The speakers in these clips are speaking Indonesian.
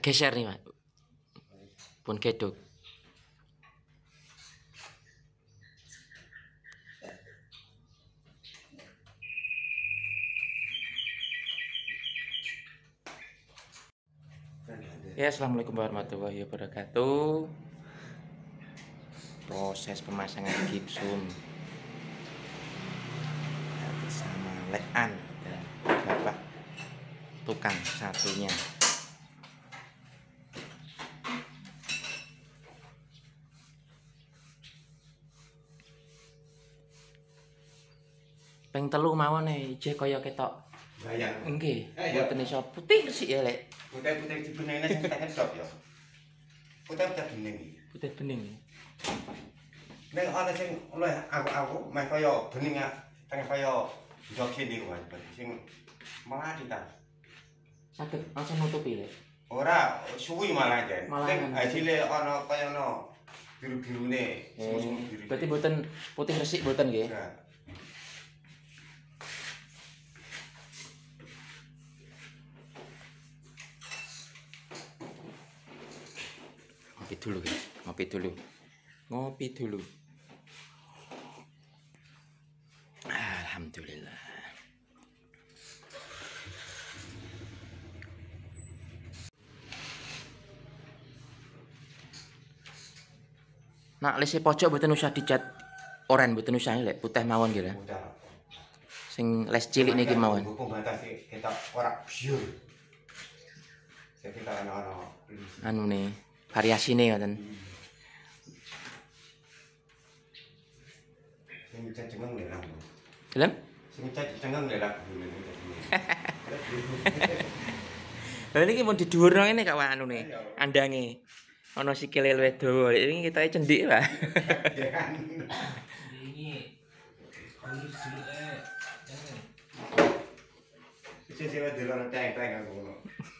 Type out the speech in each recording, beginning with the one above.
geser nih Pak. Pun geduk. Ya, assalamualaikum warahmatullahi wabarakatuh. Proses pemasangan gipsum bersama Lean dan Bapak tukang satunya. Peng telu mawon ije kaya ketok. Bayang. Nggih, mboten iso putih resik ya, Lek. Putih-putih dibenengne sing tak hedok ya. Putih-putih bening. Putih bening. Nek ana sing oleh aku meh kaya bening tengah kaya joget niku wae. Sing melati ta. Saged langsung nutupi, Lek. Ora suwi malah jen. Ning Malahan. hasilé ana kaya no biru-birune, semu-semu biru. Berarti mboten putih resik mboten nggih? Nah, Ngopi dulu guys, ngopi dulu. Ngopi dulu. Alhamdulillah. Nak lese pojok mboten usah dicat oren mboten usah Lek, putih mawon nggih, Lek. udah. Sing les cilik niki mawon. Hukum batasi kita ora biur. Saya kita ana Anune variasine ngoten. sing cengeng lho. Gelem? Sing cengeng lho lah. Lah niki mun didhuwurno ngene Kak anune. Andange. Ana sikile luwih dawa. Iki ketoke cendik, Pak. Sing delok teng-teng aku ngono.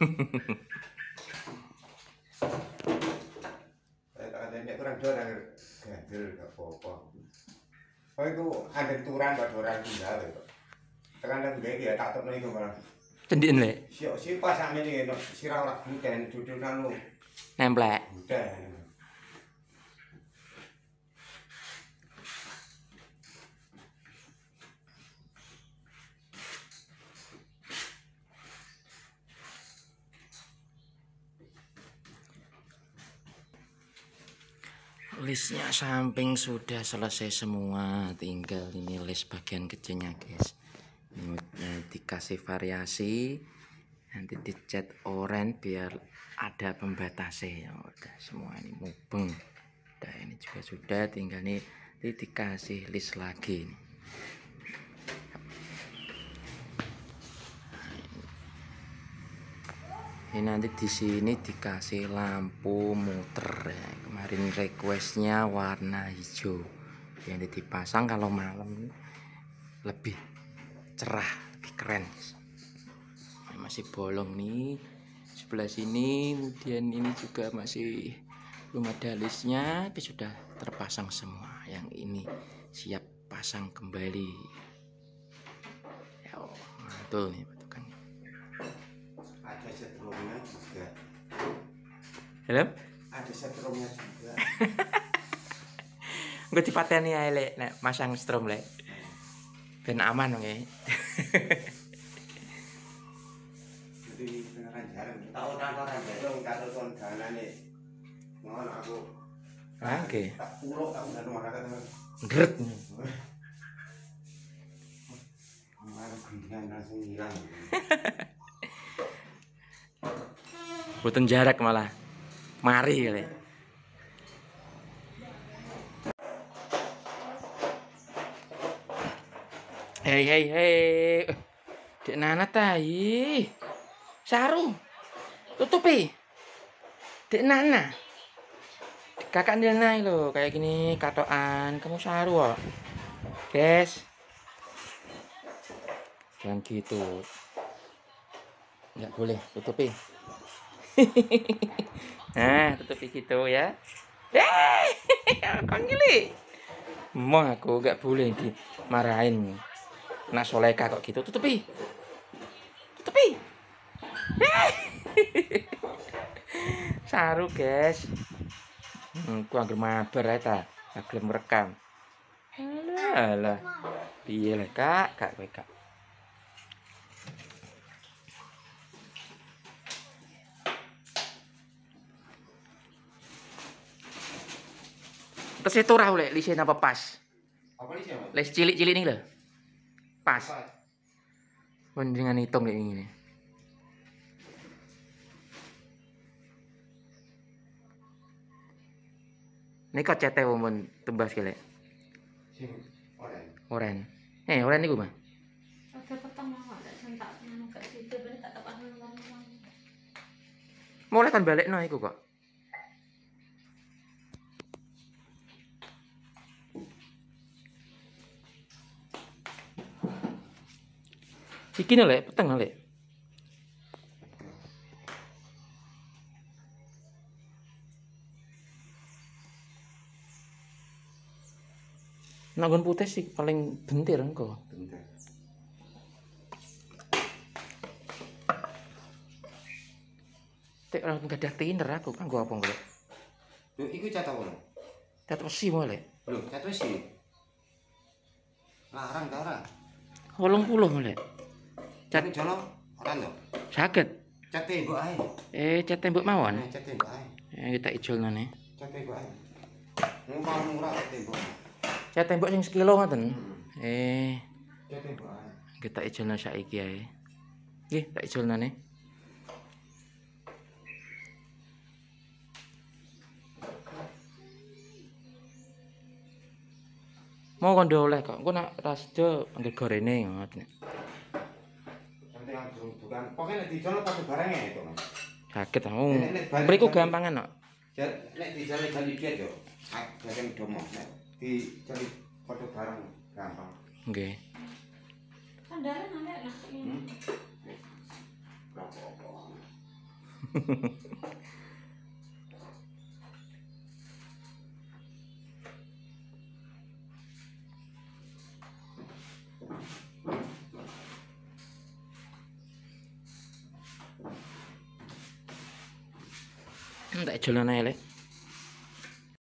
Nek kurang dora gandel gak apa-apa. Oh itu ada turan buat orang tinggal itu. Tekan nang ndek ya tak tekno iku malah. Cendiken, Lek. Si pas sakmene iki sira ora gluten dudukan lu. Nemplek. Gluten. Listnya samping sudah selesai semua, tinggal ini list bagian kecilnya guys. Ini dikasih variasi, nanti dicat oranye biar ada pembatasnya. Udah semua ini mubeng. Udah ini juga sudah, tinggal ini dikasih list lagi. Ini nanti di sini dikasih lampu muter ya. Kemarin requestnya warna hijau yang dipasang kalau malam lebih cerah, lebih keren. Ini masih bolong nih sebelah sini, kemudian ini juga masih belum ada listnya, tapi sudah terpasang semua. Yang ini siap pasang kembali. Ya, mantul nih patukannya. Ada setrumnya juga. Halo? Ada setrumnya juga. Gue dipateni ae Lek, nek masang strom Lek. Ben aman nggih. Jadi beneran jarang. Tahu ora jarang karo kon dalane. Ngono aku. Oke. Tak puluk tak udah rumah kakak teman. Gret. Kemarin gendingan langsung hilang. Boten jarak malah. Mari Lek. Hei. Dek Nana tai. Saru. Tutupi. Dek Nana. Kakak Nana lho, kayak gini katokan. Kamu saru kok. Guys. Jangan gitu. Enggak boleh, tutupi. Nah, tutupi gitu ya. Kok ngili? Mau aku gak boleh dimarahin. Nah, Soleka kok gitu. Tutupi. Saru, guys. Ku anggere mabar ae ta. Gak gelem rekam. Alah. Piye lah, Kak? Kak kowe, Kak. Terus itu ora oleh lise napa pas? Apa nih siapa? Les cilik-cilik nih lho. Pas. Mendingan hitung kayak gini. Ini kok cete mun tembas kele. Sing oren. Oren. Oren niku, Mas. Ada petang mau ada sentak nang gak situ ben tak tepak nang. Mulai kan balekno iku kok. Iki lho, Lek, peteng lho, Lek. Nanggon putih sih paling bentir engko. Bentar. Tek ora gadah tiner aku kan gua apa golek. Lho, iku cat apa lho? Tet wesi mulai. Lho, cat wis sih. Larang ta ora? 80 mulai. Cat jono ora lho. Saged. Cat tembok ae. Cat tembok mawon. Cat tembok ae. Kita ijolno ne. Cat tembok ae. Ngumpul murah cat tembok. Cat tembok sing sekilo ngoten. Cat tembok ae. Kita ijolno saiki ae. Nggih, tak ijolno ne. Mau kondo oleh kok, engko nak rasdo anggere gorene ngoten. Nanti langsung bukan. Pokoknya nek dijono pas barangnya itu, Mas. Saged ta. Mriku gampangan kok. Nek dijale jali piye yo? Jajan domo. Nek dijali foto barang gampang. Nggih. Sandaran ana nak ini. Apa-apa. Tak ijolno ae, Lek.